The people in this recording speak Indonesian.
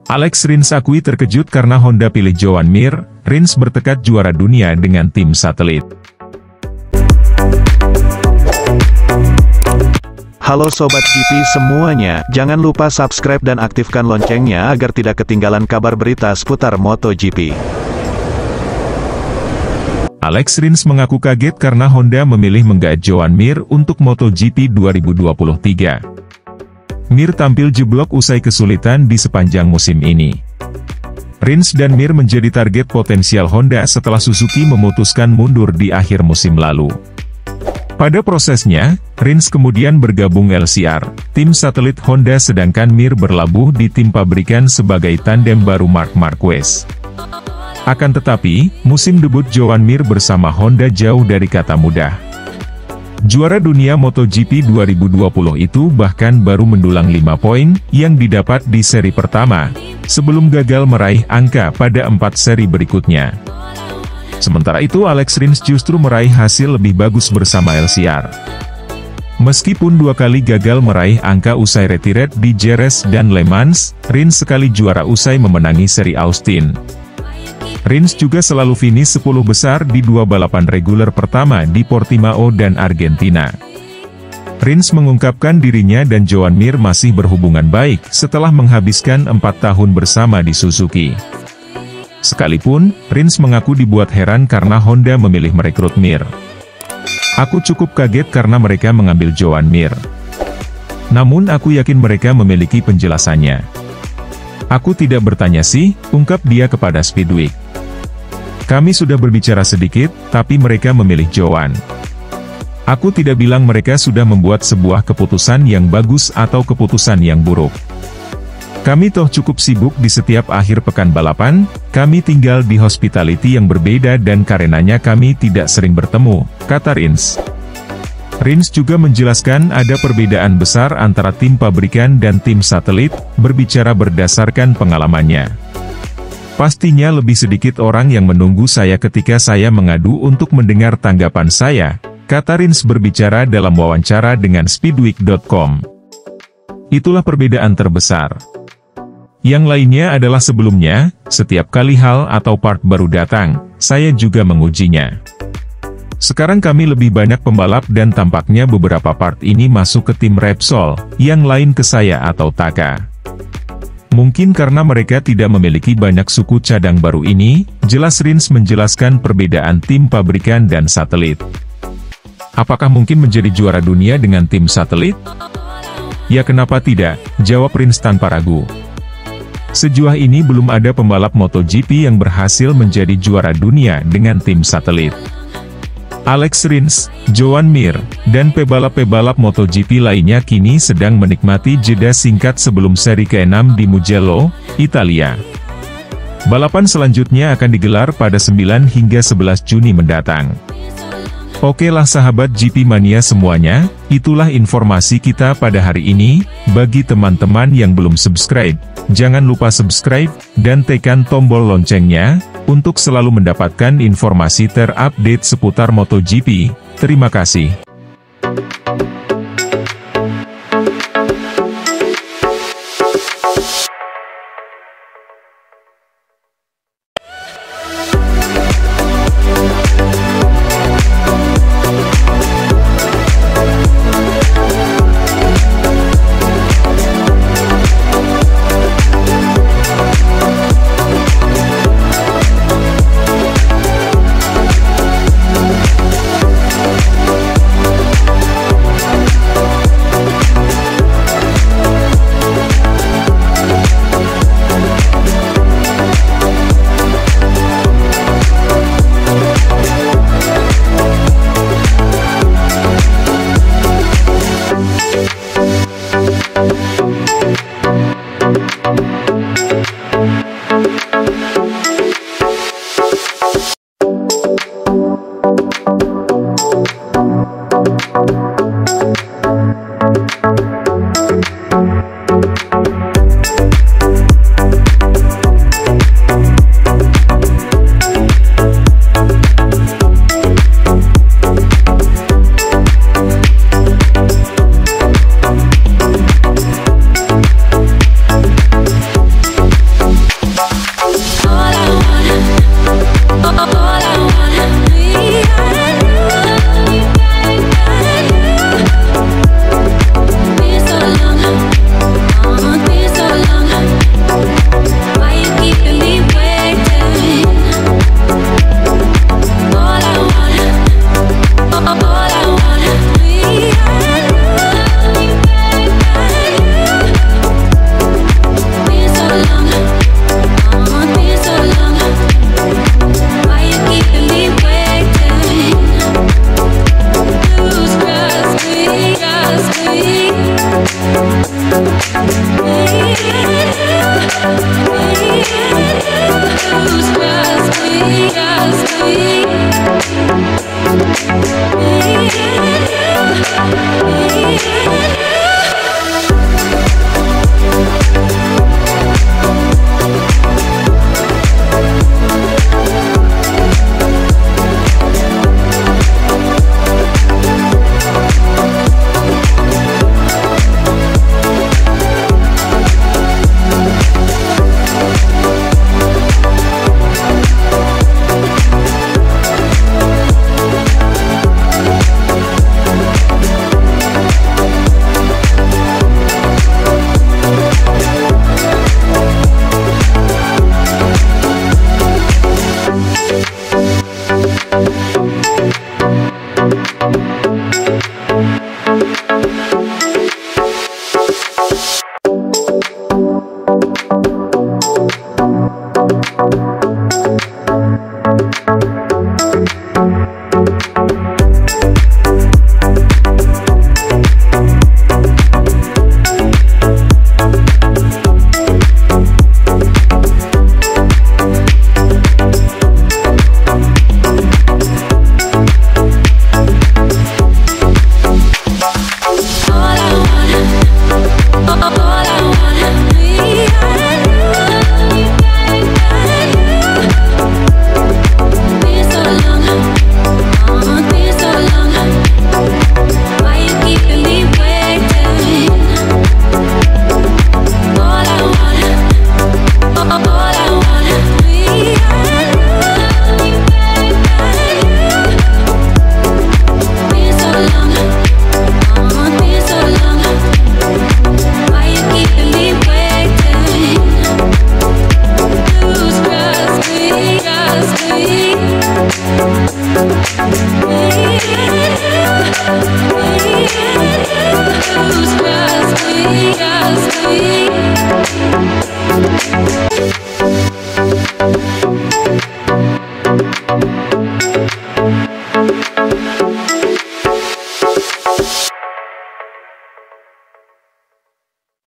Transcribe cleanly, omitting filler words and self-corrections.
Alex Rins akui terkejut karena Honda pilih Joan Mir. Rins bertekad juara dunia dengan tim satelit. Halo Sobat GP semuanya, jangan lupa subscribe dan aktifkan loncengnya agar tidak ketinggalan kabar berita seputar MotoGP. Alex Rins mengaku kaget karena Honda memilih menggaet Joan Mir untuk MotoGP 2023. Mir tampil jeblok usai kesulitan di sepanjang musim ini. Rins dan Mir menjadi target potensial Honda setelah Suzuki memutuskan mundur di akhir musim lalu. Pada prosesnya, Rins kemudian bergabung LCR, tim satelit Honda, sedangkan Mir berlabuh di tim pabrikan sebagai tandem baru Marc Marquez. Akan tetapi, musim debut Joan Mir bersama Honda jauh dari kata mudah. Juara dunia MotoGP 2020 itu bahkan baru mendulang 5 poin yang didapat di seri pertama, sebelum gagal meraih angka pada 4 seri berikutnya. Sementara itu Alex Rins justru meraih hasil lebih bagus bersama LCR. Meskipun 2 kali gagal meraih angka usai retired di Jerez dan Le Mans, Rins sekali juara usai memenangi seri Austin. Rins juga selalu finish 10 besar di 2 balapan reguler pertama di Portimao dan Argentina. Rins mengungkapkan dirinya dan Joan Mir masih berhubungan baik setelah menghabiskan 4 tahun bersama di Suzuki. Sekalipun, Rins mengaku dibuat heran karena Honda memilih merekrut Mir. "Aku cukup kaget karena mereka mengambil Joan Mir. Namun aku yakin mereka memiliki penjelasannya. Aku tidak bertanya sih," ungkap dia kepada Speedweek. "Kami sudah berbicara sedikit, tapi mereka memilih Joan. Aku tidak bilang mereka sudah membuat sebuah keputusan yang bagus atau keputusan yang buruk. Kami toh cukup sibuk di setiap akhir pekan balapan, kami tinggal di hospitality yang berbeda dan karenanya kami tidak sering bertemu," kata Rins. Rins juga menjelaskan ada perbedaan besar antara tim pabrikan dan tim satelit, berbicara berdasarkan pengalamannya. "Pastinya lebih sedikit orang yang menunggu saya ketika saya mengadu untuk mendengar tanggapan saya," kata Rins berbicara dalam wawancara dengan Speedweek.com. "Itulah perbedaan terbesar. Yang lainnya adalah sebelumnya, setiap kali hal atau part baru datang, saya juga mengujinya. Sekarang kami lebih banyak pembalap dan tampaknya beberapa part ini masuk ke tim Repsol, yang lain ke saya atau Taka. Mungkin karena mereka tidak memiliki banyak suku cadang baru ini," jelas Rins menjelaskan perbedaan tim pabrikan dan satelit. "Apakah mungkin menjadi juara dunia dengan tim satelit? Ya kenapa tidak," jawab Rins tanpa ragu. "Sejauh ini belum ada pembalap MotoGP yang berhasil menjadi juara dunia dengan tim satelit." Alex Rins, Joan Mir, dan pebalap-pebalap MotoGP lainnya kini sedang menikmati jeda singkat sebelum seri ke-6 di Mugello, Italia. Balapan selanjutnya akan digelar pada 9 hingga 11 Juni mendatang. Oke lah sahabat GP Mania semuanya, itulah informasi kita pada hari ini. Bagi teman-teman yang belum subscribe, jangan lupa subscribe, dan tekan tombol loncengnya, untuk selalu mendapatkan informasi terupdate seputar MotoGP. Terima kasih. Bye.